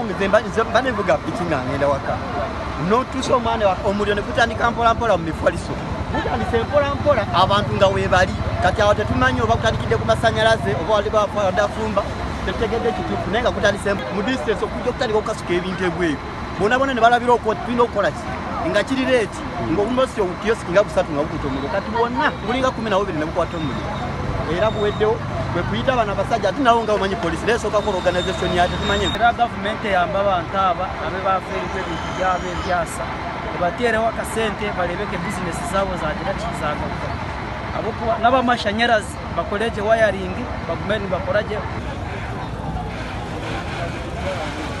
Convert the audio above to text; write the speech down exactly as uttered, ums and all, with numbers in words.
akawungeezi mba nevuga piki nga ngenda waka notuusa omwana waka omuliro ne gutandika mpolampola mu mifaliso gutandise mpolampola abantu nga weebali kati awo tetumanyi oba gutandikidde ku masannyalaze oba wadafumba tetutegedde ekituufu naye nga gutandise mu distance okujja okutandika okukasuka ebintu ebweru bona bona ne balabira tulina okukola ki nga kiri leeti ng'obumosi obukiyosiki nga busatu nga bukuta omuliro kati bwonna bulinga kumi na bubiri ne bukwata omuliro era buweddewo bwe kuyita bano abasajja ate nawo nga omanyi polisi naye esooka kola organisation yate tumanyi era gavumenti eyamba abantu aba abe bafeeriko ebintu byabo ebyasa ebateerewo akasente balebeko bizinesi zaabo zagira kizagaruka abokuba n'abamashanyarazi bakoleje wayaringi bagume nibakoraje